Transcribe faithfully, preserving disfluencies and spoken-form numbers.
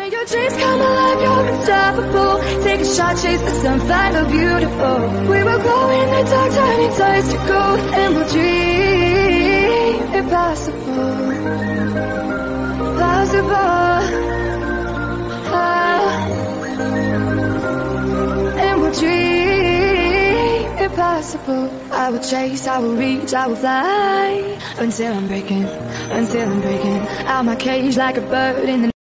When your dreams come alive, you're unstoppable. Take a shot, chase the sun, find the beautiful. We will glow in the dark, turning stars to gold, and we'll dream impossible. Possible. Ah. And we'll dream impossible. I will chase, I will reach, I will fly until I'm breaking, until I'm breaking out my cage like a bird in the